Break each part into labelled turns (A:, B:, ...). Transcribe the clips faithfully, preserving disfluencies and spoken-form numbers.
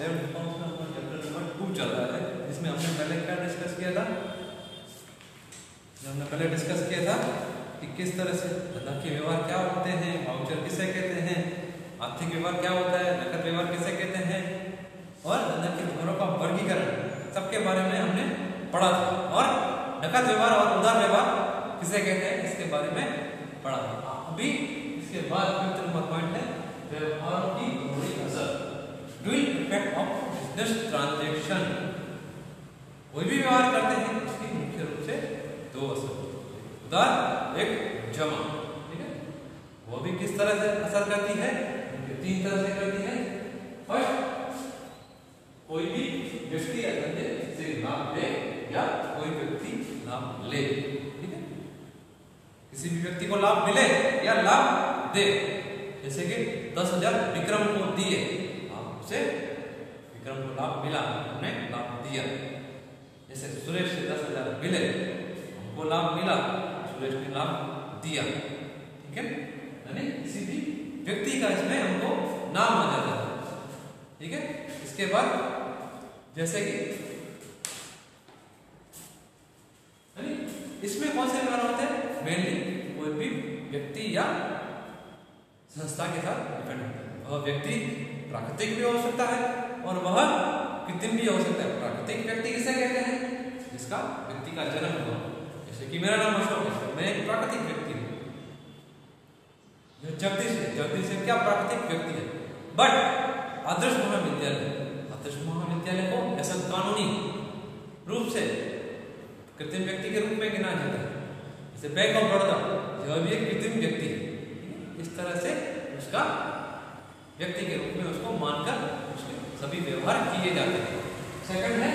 A: Seven accounts में हमारा chapter number two चल रहा है, जिसमें हमने पहले क्या डिस्कस किया था, हमने पहले डिस्कस किया था कि किस तरह से धनात्मक व्यवहार क्या होते हैं, वाउचर किसे कहते हैं, आर्थिक व्यवहार क्या होता है, नकद व्यवहार किसे कहते हैं, और धनात्मक व्यवहारों का वर्गीकरण सबके बारे में हमने पढ़ा था, और नकद व्यवहार और उधार व्यवहार किसे कहते हैं इसके बारे में पढ़ा था। अभी इसके बाद फिफ्थ नंबर पॉइंट है व्यवहारों की दोहरी असर, dual effect of business transaction. कोई भी व्यवहार करते हैं उसकी मुख्य रूप से दो असर, उधार एक जमा, ठीक है, वो भी किस तरह से असर करती है, तीन तरह से करती है। फर्स्ट, कोई भी व्यक्ति या धंधे से लाभ ले या कोई व्यक्ति लाभ ले, ठीक है, किसी भी व्यक्ति को लाभ मिले या लाभ दे, जैसे कि दस हजार विक्रम को दिए, आप उसे विक्रम को लाभ मिला, हमने लाभ दिया, जैसे सुरेश से दस हजार मिले, हमको लाभ मिला, सुरेश ने लाभ दिया, ठीक है, यानी किसी भी व्यक्ति का इसमें हमको नाम आ जाता है, ठीक है। इसके बाद जैसे कि इसमें कौन से व्यवहार होते हैं, मेनली कोई भी व्यक्ति या संस्था के साथ डिपेंड होता है। वह व्यक्ति प्राकृतिक भी हो सकता है और वह कृत्रिम भी हो सकता है। प्राकृतिक व्यक्ति किसे कहते हैं, जिसका व्यक्ति का जन्म हुआ, जैसे कि मेरा नाम अशोक है, मैं एक प्राकृतिक व्यक्ति हूँ। जगदीश है, जगदीश है क्या प्राकृतिक व्यक्ति है, बट आदर्श महाविद्यालय, आदर्श महाविद्यालय को ऐसा कानूनी रूप से कृत्रिम व्यक्ति के रूप में गिना जाता है। जैसे बैंक ऑफ बड़ौदा, यह भी एक कृत्रिम व्यक्ति है, इस तरह से उसका व्यक्ति के रूप में उसको मानकर उसके सभी व्यवहार किए जाते हैं। सेकंड है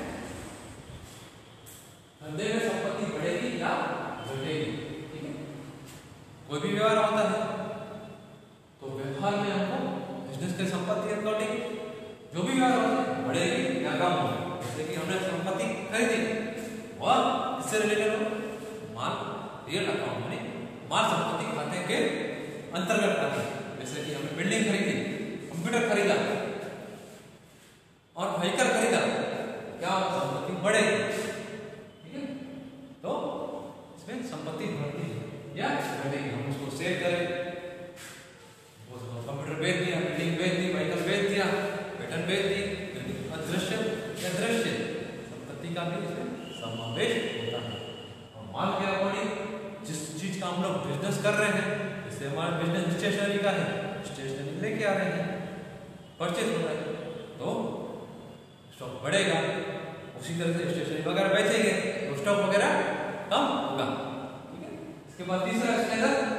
A: धंधे में संपत्ति बढ़ेगी या घटेगी, ठीक है, कोई भी व्यवहार होता है तो व्यवहार में हमको बिजनेस के संपत्ति अकॉर्डिंग जो भी व्यवहार होता है बढ़ेगी या कम होगी। जैसे कि हमने संपत्ति खरीदी और किससे रिलेटेड हो, माल रियल अकाउंट में माल संपत्ति खाते के अंतर्गत आती है। जैसे कि हमने बिल्डिंग खरीदी, कंप्यूटर खरीदा और व्हीकल खरीदा, क्या संपत्ति बढ़ेगी, ठीक है, तो इसमें संपत्ति बढ़ती है या घटेगी। हम उसको सेल करें, कंप्यूटर बेच दिया, बिल्डिंग बेच दी, व्हीकल बेच दिया, पैटर्न बेच दी, अदृश्य या दृश्य संपत्ति का भी इसमें समावेश होता है। और माल के अकॉर्डिंग जिस चीज का हम लोग बिजनेस कर रहे हैं, जैसे हमारा बिजनेस स्टेशनरी का है, स्टेशनरी लेके आ रहे हैं, परचेज हो रहा है, तो स्टॉक बढ़ेगा, उसी तरह से स्टेशनरी वगैरह बेचेंगे तो स्टॉक वगैरह कम होगा, ठीक है। इसके बाद तीसरा स्टैंडर्ड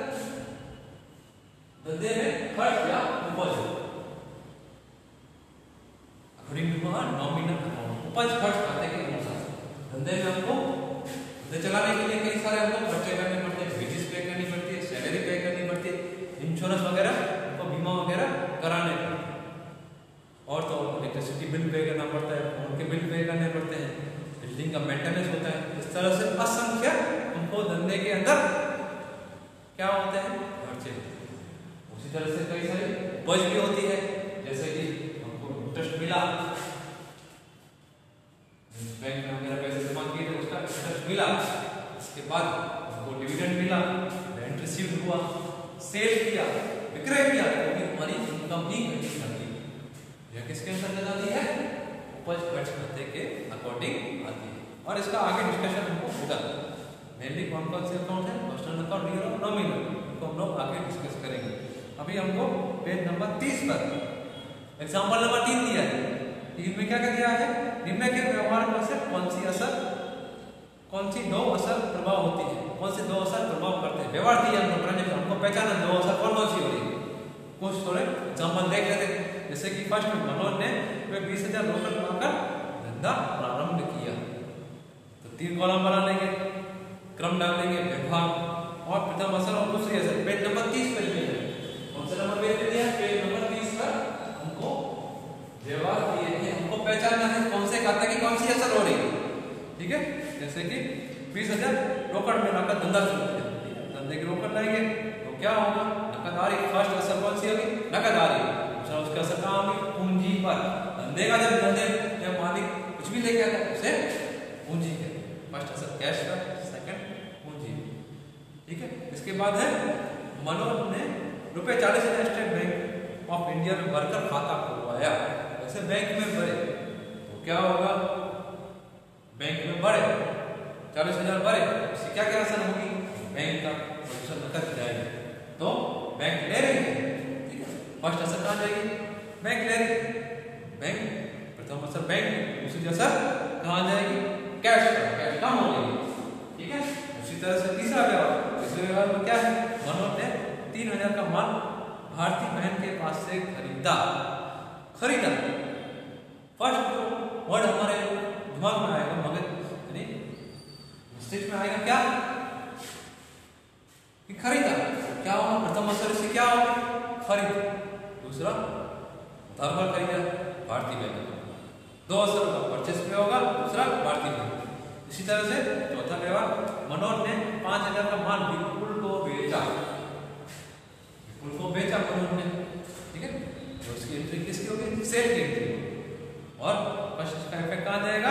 A: धंधे में खर्च या उपज, अकॉर्डिंग टू नॉमिनल अकाउंट, उपज खर्च खाते के अनुसार धंधे में हमको धंधे चलाने के लिए कई सारे हमको खर्चे करने पड़ते हैं, वेजेस पे करनी पड़ती है, सैलरी पे करनी पड़ती है, इंश्योरेंस वगैरह हमको बीमा वगैरह कराने पड़ते हैं, और तो इलेक्ट्रिसिटी बिल पे करना पड़ता है, फोन के बिल पे करने पड़ते हैं, बिल्डिंग का मेंटेनेंस होता है। इस तरह से असंख्य हमको धंधे के अंदर क्या होते हैं, खर्चे। उसी तरह से कई सारी उपज भी होती है, जैसे कि हमको इंटरेस्ट मिला, बैंक में वगैरह पैसे जमा किए थे उसका इंटरेस्ट मिला, इसके बाद हमको डिविडेंड मिला, रेंट रिसीव हुआ, सेल किया, विक्रय किया, तो भी हमारी इनकम ही घटी जाती है। यह किसके अंतर्गत आती है, उपज खर्च खाते के अकॉर्डिंग आती है। और इसका आगे डिस्कशन हमको होगा, मेनली कौन कौन से अकाउंट है, पर्सनल अकाउंट, रियल और नॉमिनल, इनको हम लोग आगे डिस्कस करेंगे। अभी हमको पेज नंबर तीस पर एग्जाम्पल नंबर तीन दिया है, तीन में क्या क्या दिया है, निम्नलिखित व्यवहार में से कौन सी असर, कौन सी दो असर प्रभाव होती है, कौन से दो असर प्रभाव करते हैं, व्यवहार दिया हमको, ट्रांजैक्शन हमको पहचाना दो असर कौन कौन सी हो रही है, कुछ थोड़े एग्जाम्पल देख लेते हैं। जैसे कि फर्स्ट में मनोज ने बीस हजार रोकड़ पाकर धंधा प्रारंभ किया, तो तीन कॉलम बना लेंगे, क्रम डाल देंगे, व्यवहार और प्रथम असर और दूसरी असर। पेज नंबर तीस पे है, कौन सा नंबर पेज पे दिया, पेज नंबर तीस पर हमको व्यवहार दिए हैं, हमको पहचानना है कौन से खाता की कौन सी असर हो रही है, ठीक है। जैसे कि बीस हजार रोकड़ में लाकर धंधा शुरू किया, धंधे की रोकड़ लाएंगे तो क्या होगा, नकद आ रही, फर्स्ट असर कौन सी होगी, नकद आ रही, दूसरा उसका असर कहाँ होगी, पूंजी पर, देगा जब धंधे या मालिक कुछ भी लेके आता है उसे पूंजी कहते हैं। फर्स्ट असर कैश का, सेकंड पूंजी। ठीक है, इसके बाद है मनोज ने रुपए चालीस हजार स्टेट बैंक ऑफ इंडिया में भरकर खाता खुलवाया। ऐसे बैंक में भरे तो क्या होगा, बैंक में भरे चालीस हजार भरे, इससे क्या क्या असर होगी, बैंक का पोजीशन नकद जाएगी तो बैंक ले रही है। ठीक है, फर्स्ट असर कहाँ जाएगी, बैंक ले रही है, बैंक प्रथम असर बैंक, दूसरी असर कहाँ जाएगी, कैश का, कैश कम हो जाएगी। ठीक है, उसी तरह से तीसरा व्यवहार, तीसरे व्यवहार में क्या है, मनोज ने तीन हजार का माल भारती बहन के पास से खरीदा। खरीदा फर्स्ट जो वर्ड हमारे दिमाग में आएगा, मगज यानी मस्तिष्क में आएगा क्या कि खरीदा, क्या होगा, प्रथम असर इससे क्या होगा, खरीद, दूसरा धर्म खरीदा भारती बहन, दो असर होगा, परचेस पे होगा, दूसरा भारती बहन। इसी तरह से चौथा व्यवहार, मनोज ने पांच हजार का माल विपुल को बेचा, विपुल को बेचा मनोज ने। ठीक है, तो उसकी एंट्री किसकी होगी, सेल की एंट्री होगी। और फर्स्ट का इफेक्ट कहां जाएगा,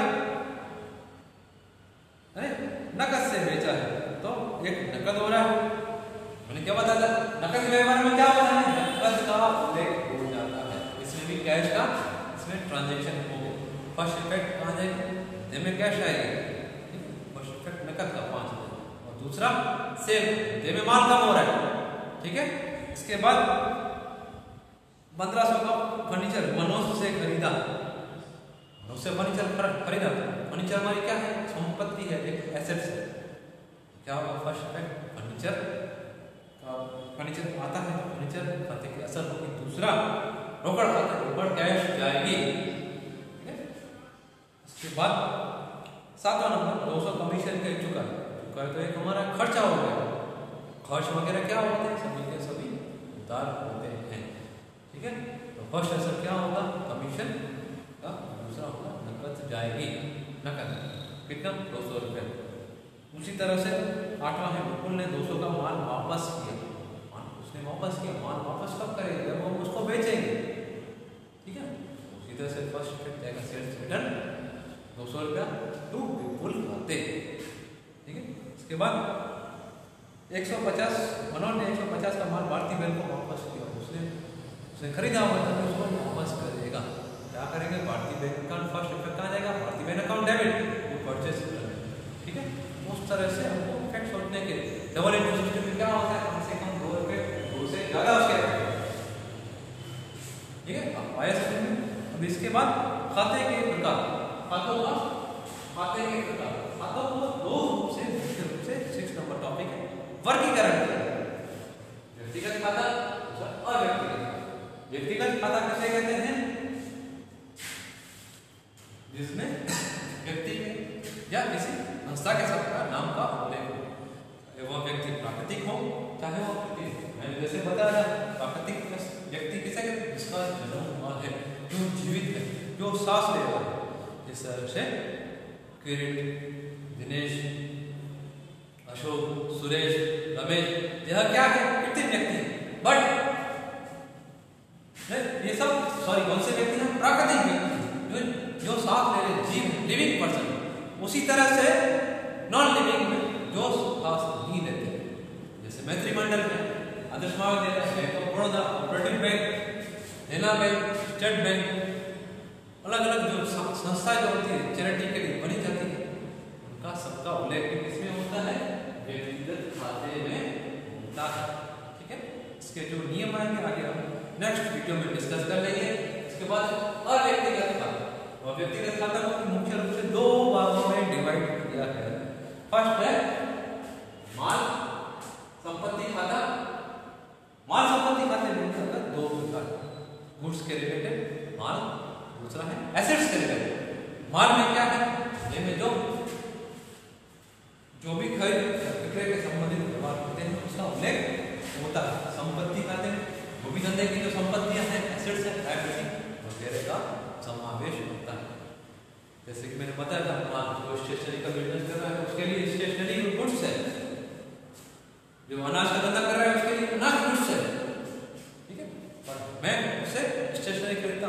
A: अरे नकद से बेचा है तो एक नकद हो रहा है, मैंने क्या बताया था, नकद व्यवहार में क्या होता है, नकद का उल्लेख हो जाता है, इसमें भी कैश का, इसमें ट्रांजैक्शन हो। फर्स्ट इफेक्ट कहां जाएगा, दे में कैश आएगा, फर्स्ट इफेक्ट नकद का पांच हजार, और दूसरा सेल, दे में माल कम हो रहा है। ठीक है, इसके बाद पंद्रह सौ का फर्नीचर मनोज से खरीदा, उससे फर्नीचर खरीदा, फर्नीचर हमारी क्या है, संपत्ति है, एक एसेट्स है। क्या होगा, फर्स्ट इफेक्ट फर्नीचर का, फर्नीचर आता है तो फर्नीचर खाते की असर होगी। दूसरा रोकड़ खाता है, रोकड़ कैश जाएगी। ठीक है, इसके बाद सातवां नंबर, दो सौ कमीशन का चुका चुका तो एक हमारा खर्चा हो गया, खर्च वगैरह क्या होते हैं, सभी के सभी उतार होते हैं। ठीक है, तो फर्स्ट असर क्या होगा, कमीशन का, दूसरा होगा नकद जाएगी, नकद कितना, दो सौ रुपये। उसी तरह से आठवां है, विपुल ने दो सौ का माल वापस किया, उसने वापस किया, माल वापस कब करेंगे, जब हम उसको बेचेंगे। ठीक है, उसी तरह से फर्स्ट इफेक्ट आएगा सेल्स रिटर्न, दो सौ रुपया टू विपुल खाते। ठीक है, इसके बाद एक सौ पचास, मनोज ने एक सौ पचास का माल भारती बहन को वापस किया, उसने उसने खरीदा हुआ था तो उसको वापस करेगा, क्या करेंगे, भारती बहन अकाउंट, फर्स्ट इफेक्ट कहाँ जाएगा, भारती बहन अकाउंट डेबिट, वो परचेस रिटर्न। ठीक है, उस तरह से हमको इफेक्ट सोचने के डबल एंट्री सिस्टम में क्या होता है, कम से कम दो रुपए, दो से ज्यादा उसके। ठीक है, अब आया समझ में। अब इसके बाद खाते के प्रकार, खातों का, खाते के प्रकार, खातों को दो रूप से, मुख्य रूप से सिक्स नंबर टॉपिक है, वर्गीकरण, व्यक्तिगत खाता और अव्यक्तिगत। व्यक्तिगत खाता किसे कहते हैं, जिसमें व्यक्ति या किसी संस्था के साथ नाम का उल्लेख हो, चाहे वह व्यक्ति प्राकृतिक हो, चाहे वह कृत्रिम। मैंने जैसे बताया प्राकृतिक व्यक्ति किसे कहते हैं, जिसका जन्म हुआ है, जो जीवित है, जो सांस ले रहा है, जिस तरह से किरीट, दिनेश, अशोक, सुरेश, रमेश, यह क्या है, कृत्रिम व्यक्ति है। बट ये सब सॉरी कौन से व्यक्ति हैं, प्राकृतिक व्यक्ति, जो जो सांस ले रहे, जीव, लिविंग पर्सन। उसी तरह से नॉन लिविंग में जो सांस नहीं लेते, जैसे मैत्री मंडल में Adarsh Mahavidyalaya, bank of Baroda, cooperative bank, Dena bank, state bank, अलग अलग जो संस्था जो होती है चैरिटी के लिए बनी जाती है, उनका सबका उल्लेख किसमें होता है, व्यक्तिगत खाते में होता है। ठीक है, इसके जो नियम आएंगे आगे हम नेक्स्ट वीडियो में डिस्कस कर लेंगे। इसके बाद अव्यक्तिगत खाता, और व्यक्तिगत खाता को मुख्य रूप से दो भागों में डिवाइड किया है। फर्स्ट है माल संपत्ति खाता। माल संपत्ति खाते में अंतर्गत दो प्रकार, गुड्स के रिलेटेड माल, दूसरा है एसेट्स के रिलेटेड। माल में क्या है, में जो जो भी खरीद विक्रय के संबंधित व्यवहार होते हैं उसका उल्लेख होता है। संपत्ति खाते में वो भी धंधे की जो संपत्तियां हैं, एसेट्स हैं, लायबिलिटी वगैरह का समावेश होता है। जैसे कि मैंने बताया था, आप जो स्टेशनरी का बिजनेस कर रहा है उसके लिए स्टेशनरी गुड्स है, जो अनाज का धंधा कर रहा है उसके लिए अनाज गुड्स है। ठीक है, पर मैं उससे स्टेशनरी खरीदता हूँ,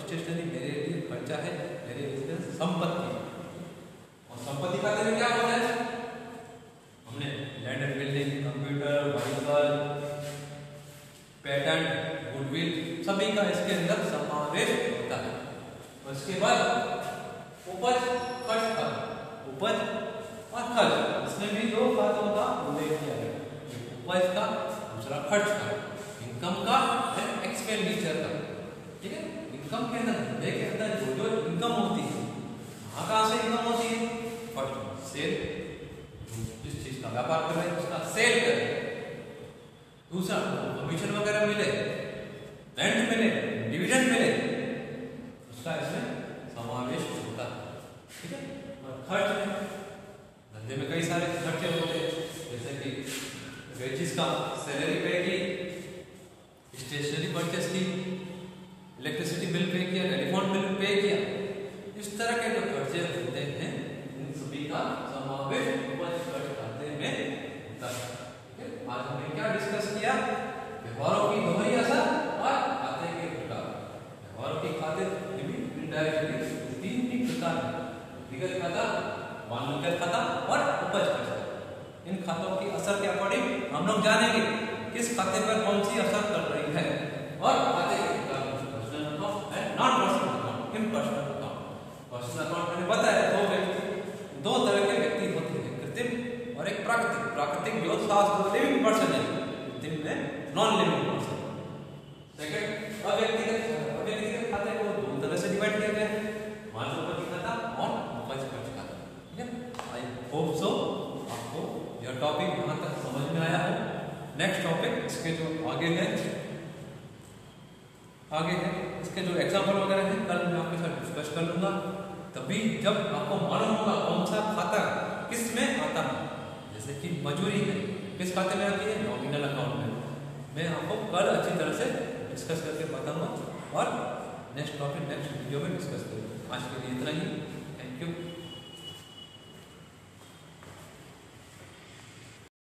A: स्टेशनरी मेरे लिए खर्चा है, मेरे लिए संपत्ति। और संपत्ति खाते में क्या होता है? हमने land and building, computer, vehicle, patent, goodwill सभी का इसके अंदर समावेश होता है। और इसके बाद उपज, खर्च खाता, उपज और खर्च, इसमें भी दो खातों का उल्लेख किया गया, उपज का, दूसरा खर्च का, इनकम का एंड एक्सपेंडिचर का। ठीक है, इनकम के अंदर धंधे के अंदर जो जो इनकम होती है, कहाँ कहाँ से इनकम होती है? फर्स्ट सेल, जिस चीज का व्यापार कर रहे हैं उसका सेल करें, दूसरा कमीशन वगैरह मिले, रेंट मिले, डिविडेंड मिले, उसका इसमें समावेश होता है। ठीक है, और खर्च में धंधे में कई सारे खर्चे होते हैं, जैसे कि वेजेस का, सैलरी पे की, स्टेशनरी परचेस की, इलेक्ट्रिसिटी बिल पे किया, टेलीफोन बिल पे किया, इस तरह के जो खर्चे होते हैं इन सभी का समावेश उपज खर्च खाते में होता है। ठीक है, आज हमने क्या डिस्कस किया? व्यवहारों की दोहरी असर और खाते के प्रकार। व्यवहारों की खाते इनडायरेक्टली तीन ही प्रकार हैं, व्यक्तिगत खाता, मानवीय खाता और उपज खाता। इन खातों की असर के अकॉर्डिंग हम लोग जानेंगे किस खाते पर कौन सी असर कर रही है, और खाते के प्रकार personal account and non personal account, impersonal account. Personal account मैंने बताया दो व्यक्ति दो तरह के व्यक्ति होते हैं, कृत्रिम और एक प्राकृतिक। प्राकृतिक जो शास्त्र लिविंग पर्सन है, कृत्रिम में नॉन लिविंग पर्सन। सेकंड, अव्यक्तिगत। अव्यक्तिगत खाते को दो तरह से डिवाइड किया गया है, मानवीय खाता और उपज खर्च खाता। ठीक है, आई होप सो आपको यह टॉपिक यहाँ तक समझ में आया हो। नेक्स्ट टॉपिक इसके जो आगे है आगे है इसके जो एग्जाम्पल वगैरह हैं कल मैं आपके साथ डिस्कस कर लूंगा, तभी जब आपको मालूम होगा कौन सा खाता किस में आता है। जैसे कि मजूरी है, किस खाते में आती है? नॉमिनल अकाउंट में। मैं आपको कल अच्छी तरह से डिस्कस करके बताऊंगा और नेक्स्ट टॉपिक नेक्स्ट वीडियो में डिस्कस करूंगा। आज के लिए इतना ही, थैंक यू।